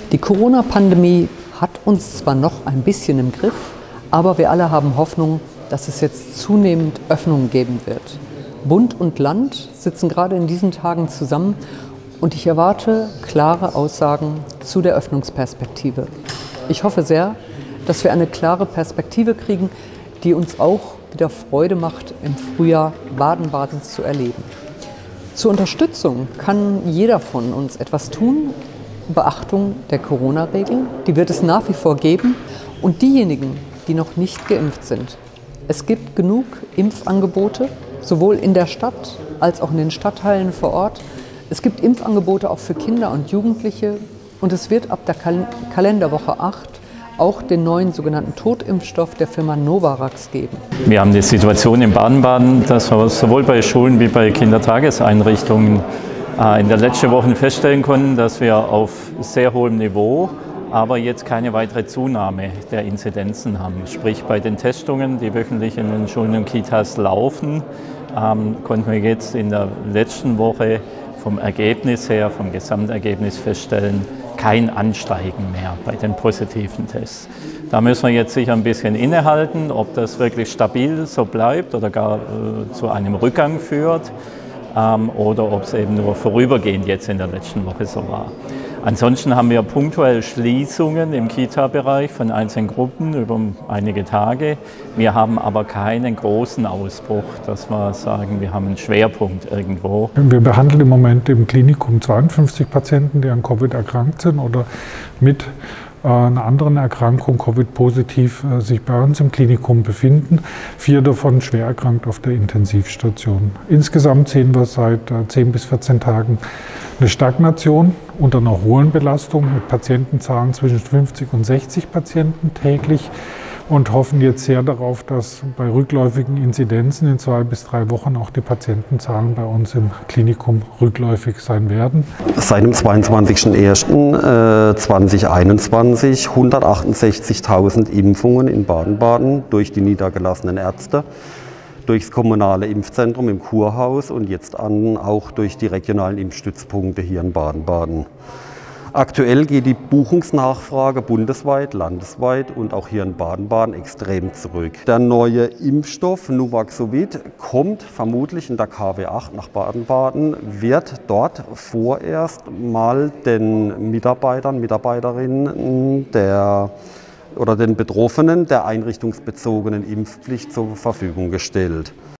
Die Corona-Pandemie hat uns zwar noch ein bisschen im Griff, aber wir alle haben Hoffnung, dass es jetzt zunehmend Öffnungen geben wird. Bund und Land sitzen gerade in diesen Tagen zusammen und ich erwarte klare Aussagen zu der Öffnungsperspektive. Ich hoffe sehr, dass wir eine klare Perspektive kriegen, die uns auch wieder Freude macht, im Frühjahr Baden-Badens zu erleben. Zur Unterstützung kann jeder von uns etwas tun. Beachtung der Corona-Regeln, die wird es nach wie vor geben. Und diejenigen, die noch nicht geimpft sind. Es gibt genug Impfangebote, sowohl in der Stadt als auch in den Stadtteilen vor Ort. Es gibt Impfangebote auch für Kinder und Jugendliche. Und es wird ab der Kalenderwoche 8 auch den neuen sogenannten Totimpfstoff der Firma Novavax geben. Wir haben die Situation in Baden-Baden, dass wir sowohl bei Schulen wie bei Kindertageseinrichtungen in der letzten Woche feststellen konnten, dass wir auf sehr hohem Niveau, aber jetzt keine weitere Zunahme der Inzidenzen haben. Sprich, bei den Testungen, die wöchentlich in den Schulen und Kitas laufen, konnten wir jetzt in der letzten Woche vom Ergebnis her, vom Gesamtergebnis feststellen, kein Ansteigen mehr bei den positiven Tests. Da müssen wir jetzt sicher ein bisschen innehalten, ob das wirklich stabil so bleibt oder gar zu einem Rückgang führt oder ob es eben nur vorübergehend jetzt in der letzten Woche so war. Ansonsten haben wir punktuell Schließungen im Kita-Bereich von einzelnen Gruppen über einige Tage. Wir haben aber keinen großen Ausbruch, dass wir sagen, wir haben einen Schwerpunkt irgendwo. Wir behandeln im Moment im Klinikum 52 Patienten, die an Covid erkrankt sind oder mit einer anderen Erkrankung, Covid-positiv, sich bei uns im Klinikum befinden. 4 davon schwer erkrankt auf der Intensivstation. Insgesamt sehen wir seit 10 bis 14 Tagen eine Stagnation unter einer hohen Belastung mit Patientenzahlen zwischen 50 und 60 Patienten täglich und hoffen jetzt sehr darauf, dass bei rückläufigen Inzidenzen in 2 bis 3 Wochen auch die Patientenzahlen bei uns im Klinikum rückläufig sein werden. Seit dem 22.01.2021 168.000 Impfungen in Baden-Baden durch die niedergelassenen Ärzte, durchs kommunale Impfzentrum im Kurhaus und jetzt auch durch die regionalen Impfstützpunkte hier in Baden-Baden. Aktuell geht die Buchungsnachfrage bundesweit, landesweit und auch hier in Baden-Baden extrem zurück. Der neue Impfstoff Nuvaxovid kommt vermutlich in der KW 8 nach Baden-Baden, wird dort vorerst mal den Mitarbeitern, Mitarbeiterinnen oder den Betroffenen der einrichtungsbezogenen Impfpflicht zur Verfügung gestellt.